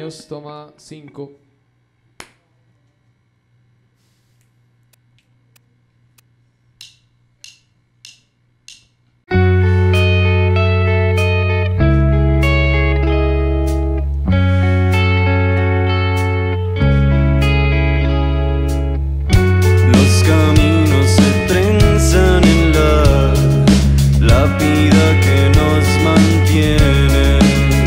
años, toma 5. Los caminos se trenzan en la lápida que nos mantiene.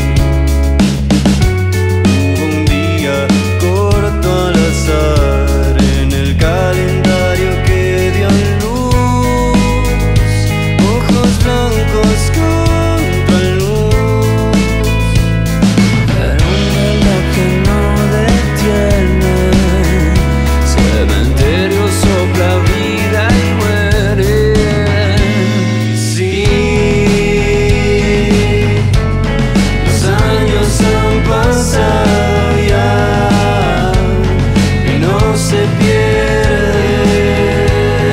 Hubo un día corto al azar en el calendario que dio luz, ojos blancos contra luz, pero un reloj que no detiene. Cementerio sopla vida y muere. Sí, los años han pasado ya y no se pierden.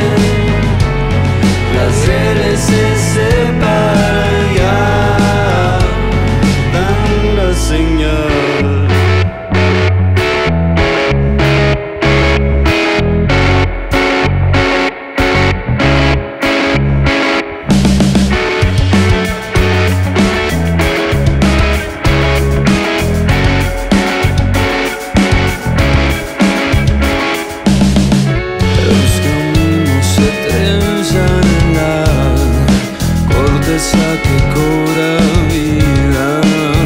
Las redes se separan ya, dan la señal. Los caminos se trenzan en la corteza que cobra vida.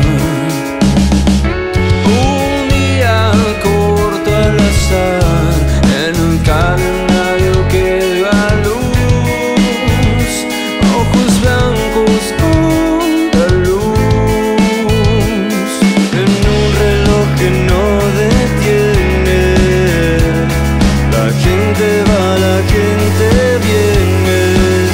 Un día corto al azar en un calendario que dio a luz, ojos blancos contra luz, en un reloj que no detiene. La gente va, la gente viene.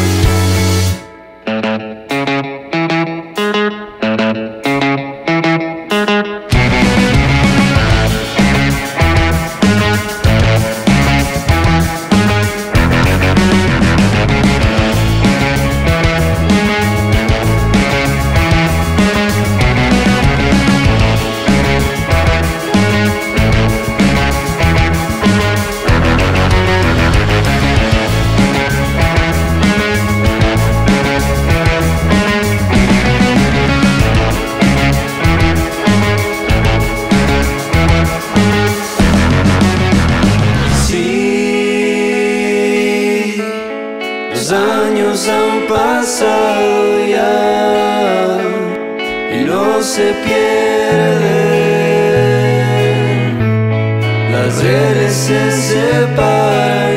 Los años han pasado ya y no se pierden. Las redes se separan.